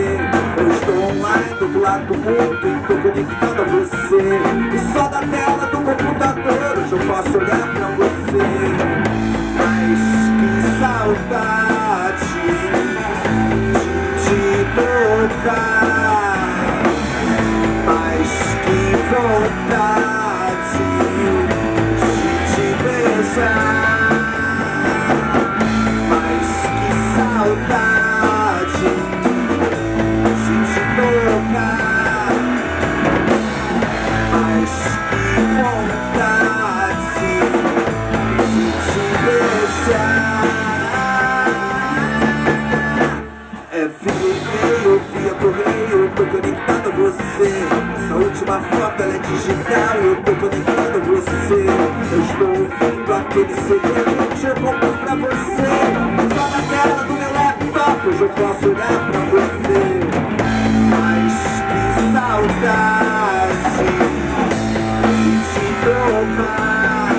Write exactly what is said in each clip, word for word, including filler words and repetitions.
Eu estou online do outro lado do mundo e tô conectado a você. E só da tela do computador hoje eu posso olhar pra você. Mas que saudade de te tocar, mas que vontade de te beijar, mas que saudade de te tocar, mas que vontade de te beijar. É via e-mail, via correio, eu tô conectado a você. Essa última foto ela é digital, eu tô conectado a você. Eu estou ouvindo aquele C D que eu compus pra você. Só na tela do meu laptop hoje eu posso olhar pra você. Mas que saudade de te tocar,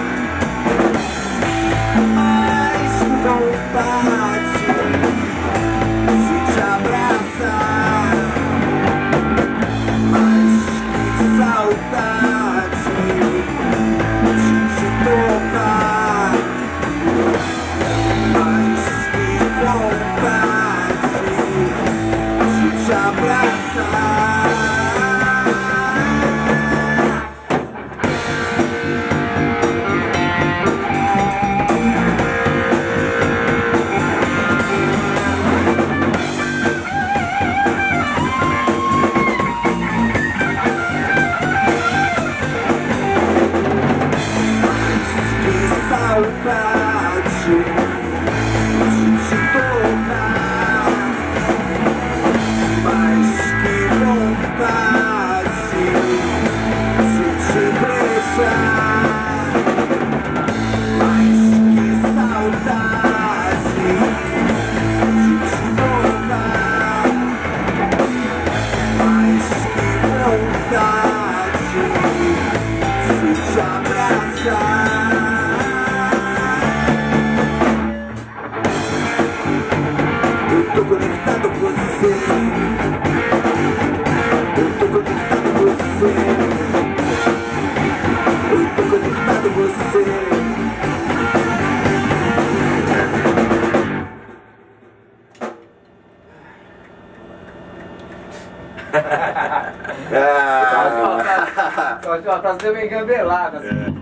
mas que vontade de te abraçar, mas que saudade de te tocar, mas que vontade de te abraçar. Saudade de te tocar, mas que vontade de te beijar, mas que saudade de te tocar, mas que vontade de te abraçar. Eu tô conectado a você. Eu tô conectado a você. Eu tô conectado a você. Ah, eu acho que uma frase deu meio engambelada assim.